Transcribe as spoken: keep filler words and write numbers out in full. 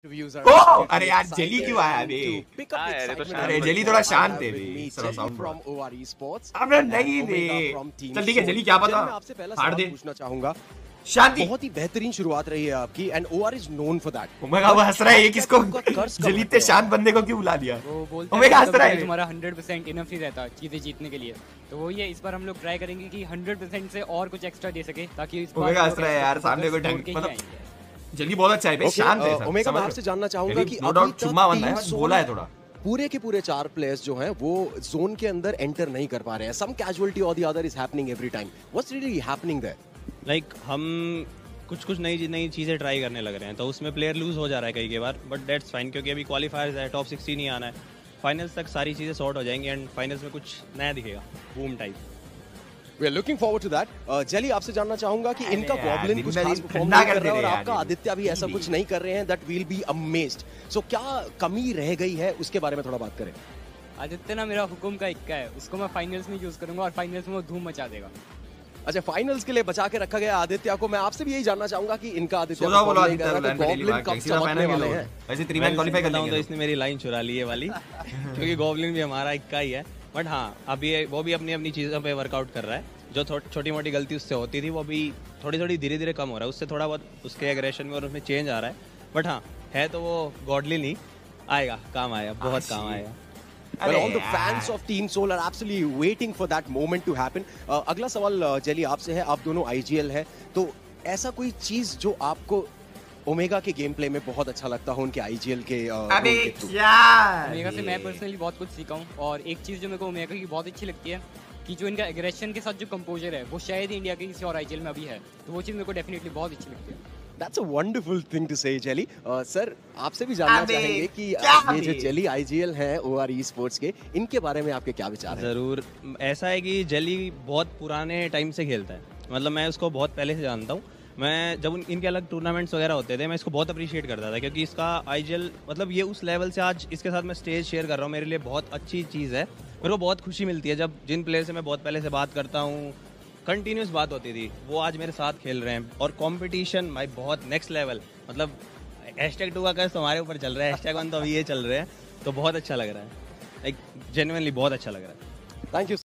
ओ, अरे यार जेली क्यों आया अभी? अरे जेली थोड़ा शांत है अभी। अबे नहीं बे, चल ठीक है जेली क्या पता हार दे। पूछना चाहूंगा, शांति। बहुत ही बेहतरीन शुरुआत रही है आपकी and OR is known for that. Omega वो हंस रहा है, ये किसको जेली इतने शांत बंदे को क्यों बुला दिया? ओमेगा हंस रहा है। तुम्हारा हंड्रेड परसेंट इनफ ही रहता चीजें जीतने के लिए, तो वो ये इस बार हम लोग ट्राई करेंगे कि हंड्रेड परसेंट से और कुछ एक्स्ट्रा दे सके ताकि इस बार ओमेगा हंस रहा है यार, सामने कोई ढंग मतलब जेली बहुत अच्छा है बे, शांत है। ओमेगा मैं आपसे जानना चाहूंगा कि नो डाउट चुम्मा बंदा है, बोला है थोड़ा। पूरे के पूरे चार प्लेयर्स जो हैं वो जोन के अंदर एंटर नहीं कर पा रहे हैं। सम कैजुअलिटी और the other is happening every time. What's really happening there? Like हम कुछ कुछ नई नई चीज़ें ट्राई करने लग रहे हैं, तो उसमें प्लेयर लूज हो जा रहा है कई कई बार, बट दैट्स फाइन क्योंकि अभी क्वालिफायर्स है, टॉप सिक्सटीन ही आना है, फाइनल्स तक सारी चीज़ें सॉर्ट हो जाएंगी एंड फाइनल्स में कुछ नया दिखेगा, boom type. We are looking forward to that. Jelly आपसे जानना चाहूंगा कि इनका गॉब्लिन कुछ खास परफॉर्म नहीं कर रहा है और आपका आदित्य भी ऐसा कुछ नहीं कर रहे हैं, that will be amazed. So क्या कमी रह गई है उसके बारे में थोड़ा बात करें। आदित्य ना मेरा हुकुम का इक्का है, उसको मैं फाइनल्स में यूज करूंगा और फाइनल्स में वो धूम मचा देगा। अच्छा, फाइनल्स के लिए बचा के रखा गया आदित्य को। मैं आपसे भी यही जानना चाहूंगा कि इनका आदित्य सोचा बोला आदित्य गॉब्लिन कब चमकने वाले हैं। वैसे थ्री मैन क्वालीफाई कर तो इसने मेरी लाइन चुरा ली है वाली क्योंकि गॉब्लिन भी हमारा इक्का ही है, बट हाँ अभी वो भी अपनी अपनी चीज़ों पे वर्कआउट कर रहा है। जो छोटी मोटी गलती उससे होती थी वो भी थोड़ी थोड़ी धीरे धीरे कम हो रहा है, उससे थोड़ा बहुत उसके एग्रेशन में और उसमें चेंज आ रहा है, बट हाँ है तो वो गॉडलिन ही, आएगा काम आएगा, बहुत काम आएगा। Well, all the fans of Team Soul are absolutely waiting for that moment to happen. Uh, अगला सवाल जेली uh, आपसे है, आप दोनों आईजीएल है, तो ऐसा कोई चीज जो आपको ओमेगा के गेम प्ले में बहुत अच्छा लगता हो उनके आईजीएल के uh, अबे क्या ओमेगा से मैं पर्सनली बहुत कुछ सीखा हूँ, और एक चीज जो मेरे को ओमेगा की बहुत अच्छी लगती है कि जो इनका एग्रेशन के साथ जो कंपोजर है वो शायद इंडिया के किसी और आईजीएल में अभी है, तो वो चीज मेरे को डेफिनेटली बहुत अच्छी लगती है। That's a wonderful thing to say, Jelly. Sir आपसे भी जानना चाहेंगे कि ये जो जेली आईजीएल है ओआर ई-स्पोर्ट्स के, इनके बारे में आपके क्या विचार हैं? ज़रूर, ऐसा है कि जेली बहुत पुराने टाइम से खेलता है, मतलब मैं उसको बहुत पहले से जानता हूँ। मैं जब इनके अलग टूर्नामेंट्स वगैरह होते थे मैं इसको बहुत अप्रिशिएट करता था क्योंकि इसका आईजीएल मतलब ये उस लेवल से आज इसके साथ मैं स्टेज शेयर कर रहा हूँ, मेरे लिए बहुत अच्छी चीज़ है। मेरे को बहुत खुशी मिलती है जब जिन प्लेयर से मैं बहुत पहले से बात करता हूँ, कंटिन्यूस बात होती थी, वो आज मेरे साथ खेल रहे हैं और कंपटीशन भाई बहुत नेक्स्ट लेवल, मतलब हैशटैग टू का कर्ज हमारे ऊपर चल रहा है, हैशटैग वन तो अभी ये चल रहे हैं, तो बहुत अच्छा लग रहा है, लाइक जेन्युइनली बहुत अच्छा लग रहा है। Thank you.